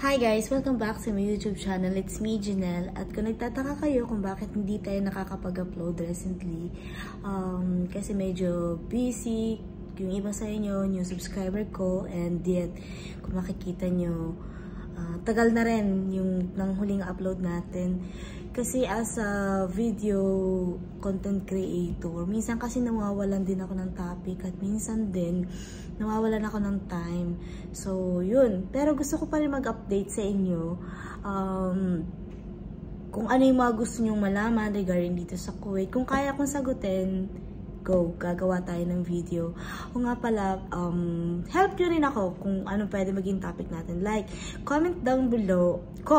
Hi guys! Welcome back to my YouTube channel. It's me, Janelle. At kung nagtataka kayo kung bakit hindi tayo nakakapag-upload recently, kasi medyo busy yung iba sa inyo, new subscriber ko, and yet, kung makikita nyo, tagal na rin yung nang huling upload natin. Kasi as a video content creator, minsan kasi nawawalan din ako ng topic at minsan din nawawalan ako ng time. So, yun. Pero gusto ko pa rin mag-update sa inyo kung ano yung mga gusto nyong malaman regarding dito sa Kuwait. Kung kaya kong sagutin, go, gagawa tayo ng video. O nga pala, help nyo rin ako kung ano pwede maging topic natin. Like, comment down below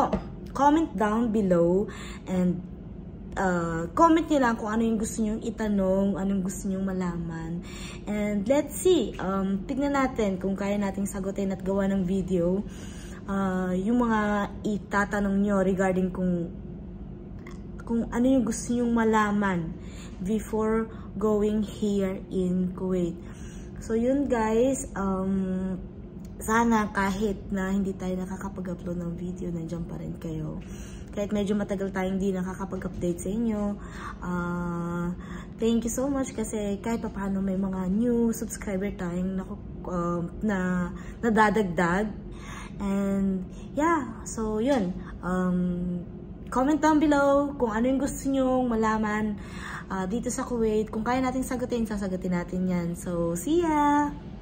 and comment nyo lang kung ano yung gusto nyong itanong, anong gusto nyong malaman. And let's see, tignan natin kung kaya nating sagutin at gawa ng video yung mga itatanong nyo regarding kung ano yung gusto nyong malaman before going here in Kuwait. So yun guys, sana kahit na hindi tayo nakakapag-upload ng video, nandiyan pa rin kayo. Kahit medyo matagal tayong hindi nakakapag-update sa inyo. Thank you so much kasi kahit pa paano may mga new subscriber tayong na nadadagdag. And yeah, so yun. Comment down below kung ano yung gusto nyong malaman dito sa Kuwait. Kung kaya natin sagutin, sasagutin natin yan. So, see ya!